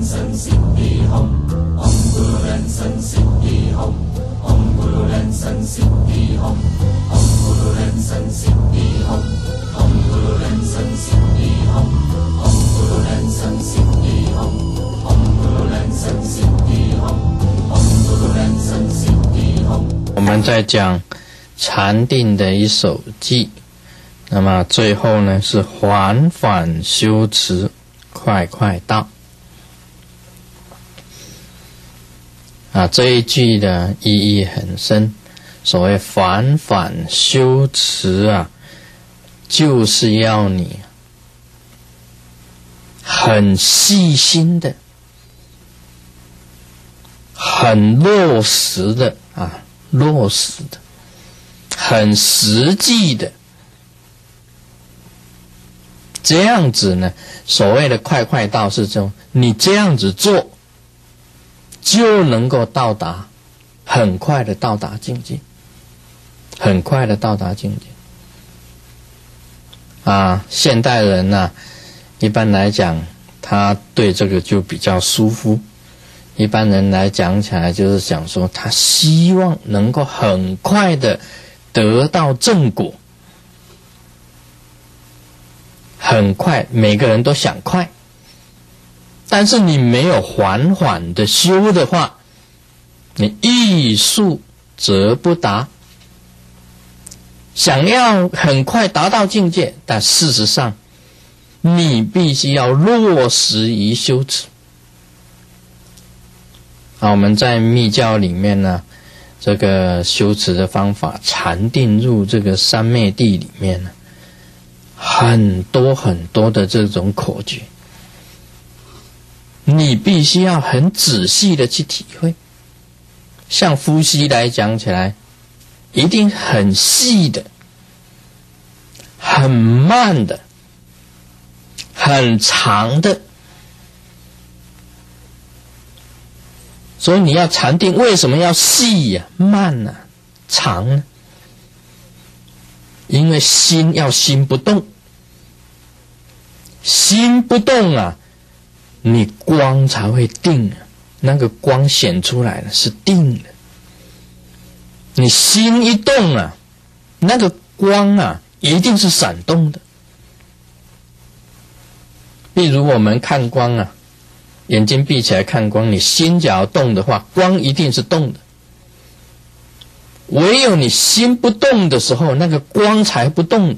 我们在讲禅定的一首偈，那么最后呢是缓缓修持，快快到。这一句的意义很深。所谓缓缓修持就是要你很细心的、很落实的很实际的，这样子呢，所谓的快快到是这种，你这样子做就能够到达，很快的到达境界，很快的到达境界。现代人一般来讲，他对这个就比较舒服。一般人来讲起来，就是想说，他希望能够很快的得到正果，很快，每个人都想快。但是你没有缓缓的修的话，你欲速则不达。想要很快达到境界，但事实上你必须要落实于修持。我们在密教里面呢，这个修持的方法，禅定入这个三昧地里面呢，很多很多的这种口诀，你必须要很仔细的去体会。像呼吸来讲起来，一定很细的、很慢的、很长的。所以你要禅定，为什么要细慢长呢？因为要心不动，心不动你光才会定那个光显出来了是定的。你心一动那个光一定是闪动的。例如我们看光眼睛闭起来看光，你心只要动的话，光一定是动的。唯有你心不动的时候，那个光才不动的。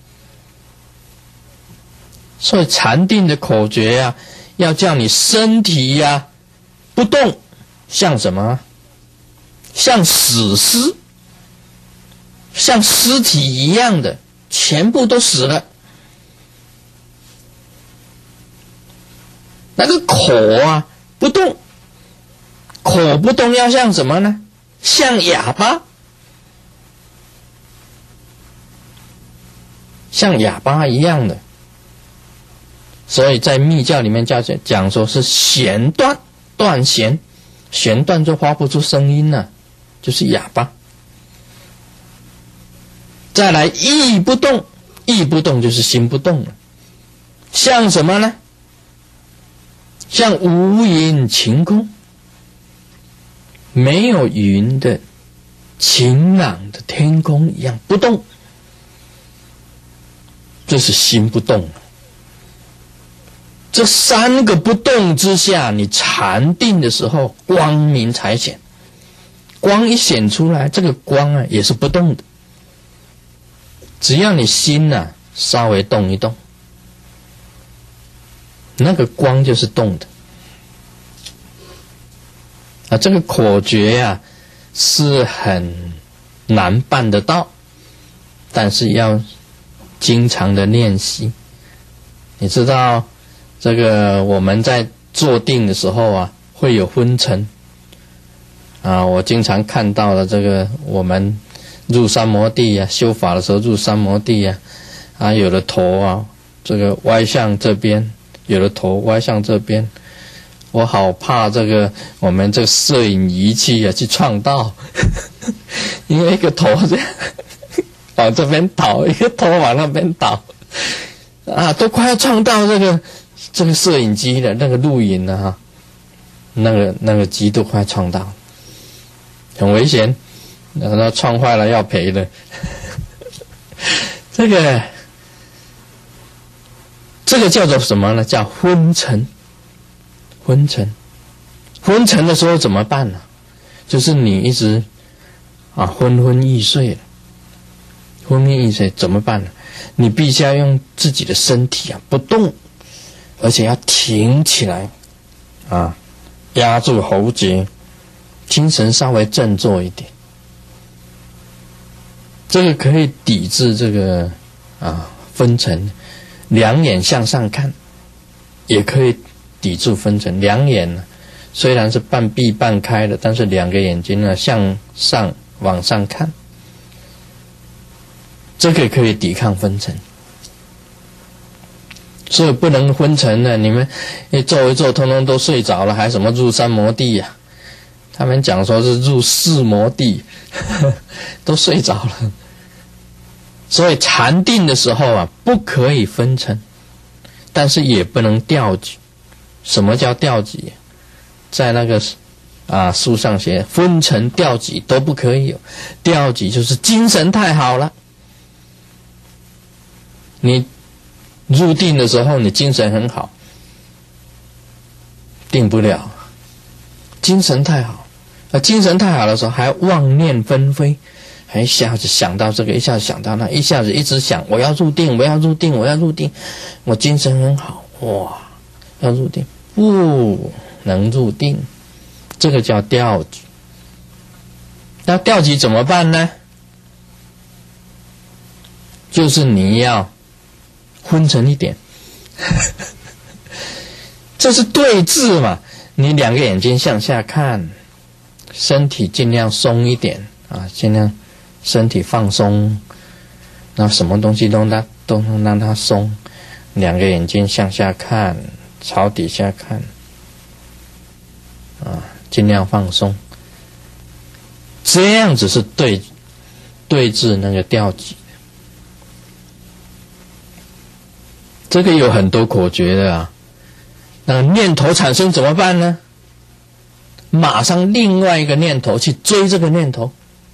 所以禅定的口诀要叫你身体不动，像什么？像死尸，像尸体一样的，全部都死了。那个口不动，口不动要像什么呢？像哑巴，像哑巴一样的。所以在密教里面讲说是弦断，断弦，弦断就发不出声音了，就是哑巴。再来意不动，意不动就是心不动了，像什么呢？像无云晴空，没有云的晴朗的天空一样不动，这是心不动。这三个不动之下，你禅定的时候光明才显。光一显出来，这个光也是不动的。只要你心稍微动一动，那个光就是动的。这个口诀是很难办得到，但是要经常的练习。你知道这个我们在坐定的时候会有昏沉我经常看到了这个我们入三摩地修法的时候入三摩地有的头这个歪向这边，有的头歪向这边，我好怕这个我们这个摄影仪器去撞到因为一个头这样往这边倒，一个头往那边倒都快要撞到这个摄影机的那个录影了那个机都快撞到，很危险，然后撞坏了要赔的。这个叫做什么呢？叫昏沉。昏沉的时候怎么办呢？就是你一直昏昏欲睡了。昏昏欲睡怎么办呢？你必须要用自己的身体不动，而且要挺起来压住喉结，精神稍微振作一点。这个可以抵制这个昏沉。两眼向上看也可以抵住昏沉。两眼虽然是半闭半开的，但是两个眼睛向上往上看，这个可以抵抗昏沉。所以不能昏沉呢，你们一做一做通通都睡着了，还什么入三摩地呀？他们讲说是入四摩地都睡着了。所以禅定的时候不可以昏沉，但是也不能掉举。什么叫掉举？在那个书上写昏沉掉举都不可以有。掉举就是精神太好了，你入定的时候你精神很好，定不了，精神太好。精神太好的时候还妄念纷飞，还一下子想到这个，一下子想到那，一下子一直想我要入定，我要入定，我要入定，我精神很好，哇，要入定，不能入定，这个叫掉举。那掉举怎么办呢？就是你要昏沉一点这是对峙嘛，你两个眼睛向下看，身体尽量松一点尽量身体放松，那什么东西都让它松，两个眼睛向下看，朝底下看尽量放松，这样子是对峙那个掉举。这个有很多口诀的那念头产生怎么办呢？马上另外一个念头去追这个念头，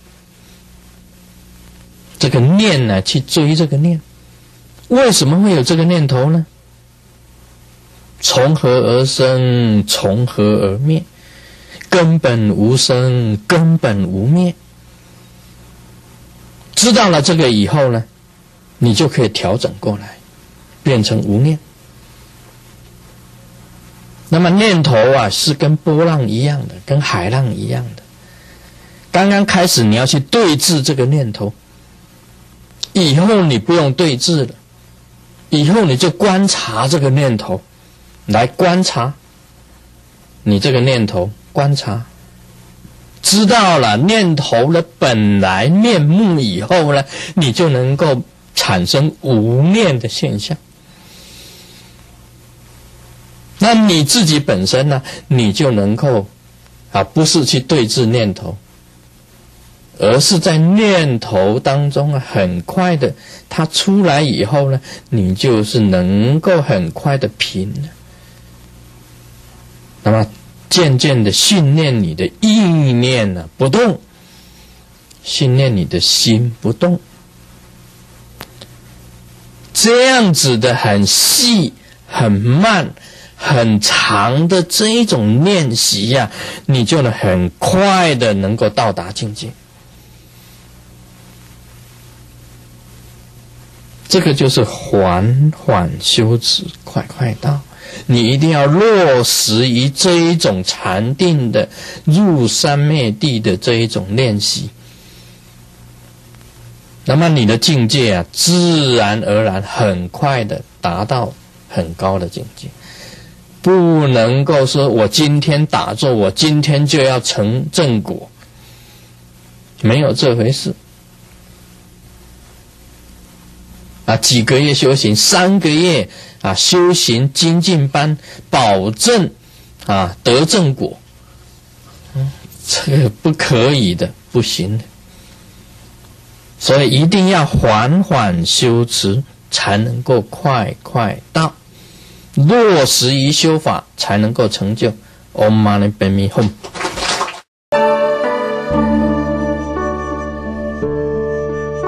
这个念去追这个念。为什么会有这个念头呢？从何而生，从何而灭？根本无生，根本无灭。知道了这个以后呢，你就可以调整过来，变成无念。那么念头是跟波浪一样的，跟海浪一样的。刚刚开始你要去对峙这个念头，以后你不用对峙了，以后你就观察这个念头，来观察你这个念头，观察知道了念头的本来面目以后呢，你就能够产生无念的现象。那你自己本身呢，你就能够不是去对峙念头，而是在念头当中很快的，它出来以后呢，你就是能够很快的平了。那么渐渐的训练你的意念不动，训练你的心不动，这样子的很细很慢很长的这一种练习你就能很快的能够到达境界。这个就是缓缓修持，快快到。你一定要落实于这一种禅定的入三昧地的这一种练习，那么你的境界自然而然很快的达到很高的境界。不能够说我今天打坐，我今天就要成正果，没有这回事。几个月修行，3个月修行精进班，保证得正果，这个不可以的，不行的。所以一定要缓缓修持，才能够快快到。落实于修法，才能够成就 Om Mani Padme Hum。